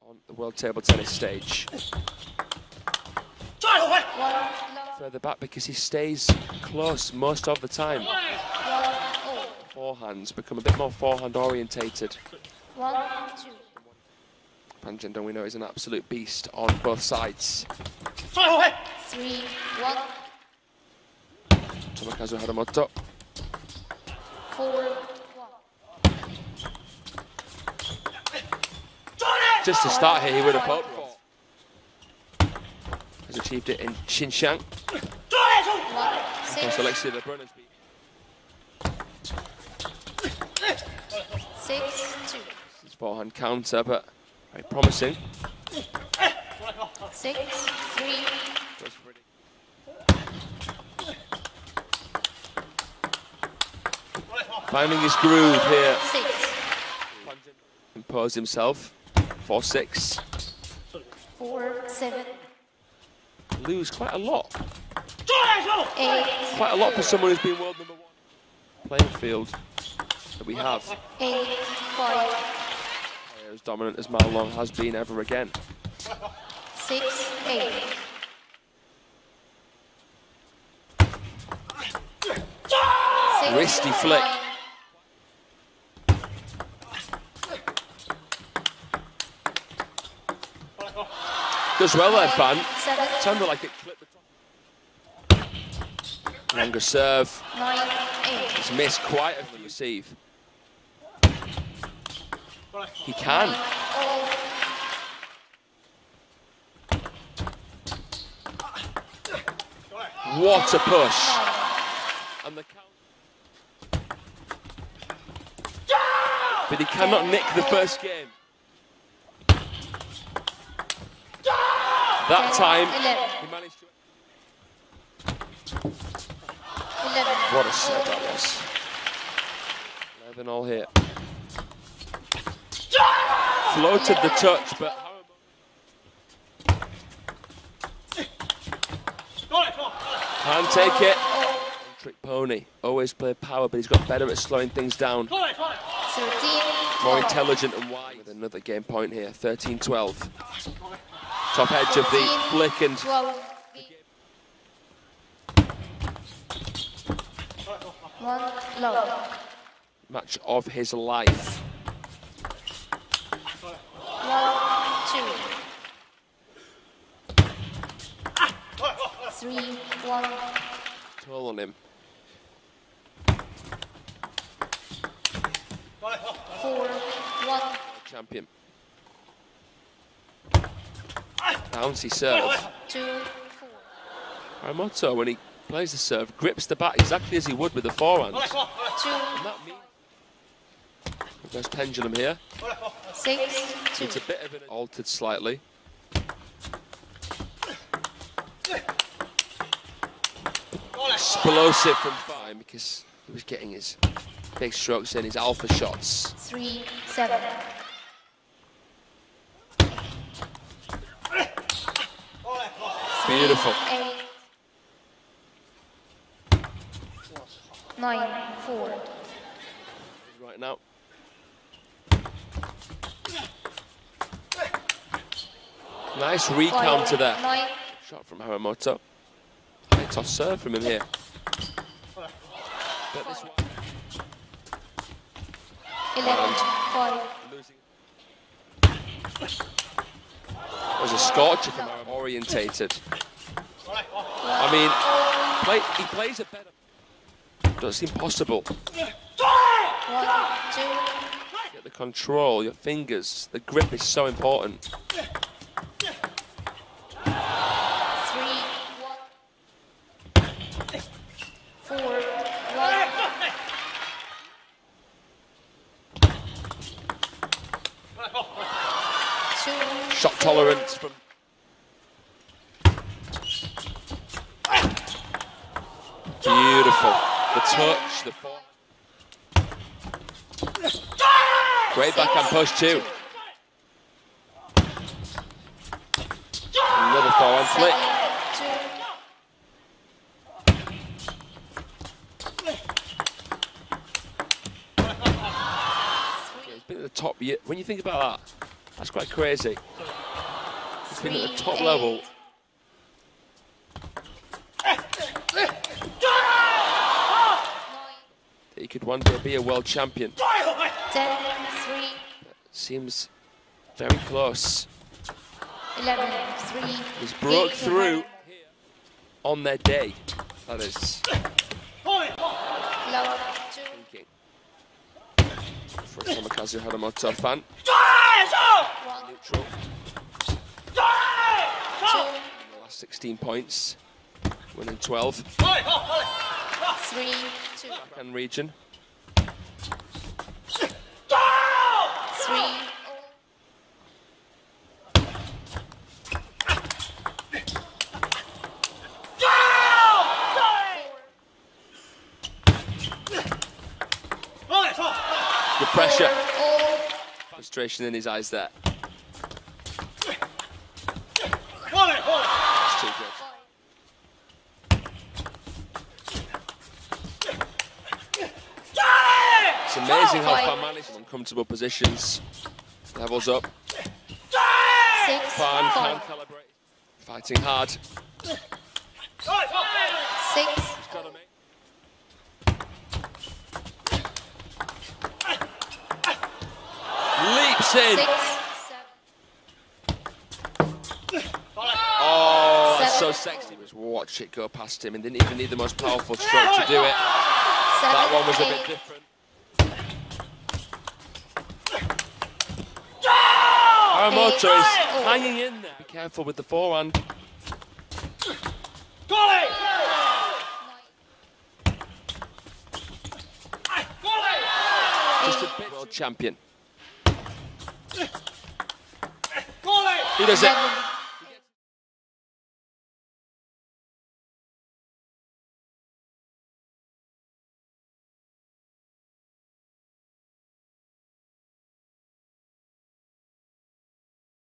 on the World Table Tennis stage. Further back because he stays close most of the time. Forehands become a bit more forehand orientated. Panjandong, we know, is an absolute beast on both sides. 3-1. Tomokazu Haramoto. 4-1. Just to start here, he would have hoped for. Has achieved it in Xinxiang. Also, Alexia Lebrun has been 6-2. his forehand counter, but very promising. 6-3. Finding his groove here. 6. Imposed himself. 4-6. 4-7. Lose quite a lot. 8. Quite a lot for someone who's been world #1 playing field that we have. 8-5. As dominant as Mao Long has been ever again. 6-8. Wristy flick. Does well there, Fan. Sounded like it clipped the top. Longer serve. 9-8. He's missed quite a few receive. He can. What a push. And the count. But he cannot nick the first game. That time, he managed to... 11. What a set that was. 11 all here. Floated the touch, but... Can't take it. Trick pony. Always play power, but he's got better at slowing things down. 13. More intelligent and wide. With another game point here, 13-12. Top edge of the flick and... 12. 1 low. Match of his life. 1-2. 3-1. Toll on him. 4-1. Champion. Bouncy serve. 2-4. Haramoto, when he plays the serve, grips the bat exactly as he would with the forehand. 2. And that means... There's pendulum here. 6-2. It's a bit of an altered slightly. Explosive from fine because he was getting his big strokes in, his alpha shots. 3-7. Beautiful. 8. 9-4. Right now. Nice recounter there. 9. Shot from Haramoto. High toss serve from him here. But this one 11. 5. losing. Was a scorcher from Haramoto. Orientated. I mean, he plays it better. Doesn't seem possible. 1, 2. Get the control, your fingers. The grip is so important. 3, 1. 4, 1. Shot tolerance from... Beautiful. The touch, the forehand. Great backhand push too. Another forehand flick. 2. He's been at the top. When you think about that, That's quite crazy. He's been at the top level. He could one day be a world champion. 10-3. Seems very close. 11-3. He's broke through on their day. That is Love 2. thinking for a Tomokazu Haramoto fan. 1. Neutral. 2. The last 16 points, winning 12. 3. 2. Backhand region. 3. The pressure. Frustration in his eyes there. That's too good. It's amazing how Fan manages uncomfortable positions. Levels up. 6. Fan 5. can calibrate. Fighting hard. 6. He's got to make. Leaps in. 6. 7. Oh, that's so 7. sexy. Just watch it go past him and didn't even need the most powerful stroke to do it. That one was a bit different. Haramoto is hanging in there. Be careful with the forehand. Just a bit world champion. He does it.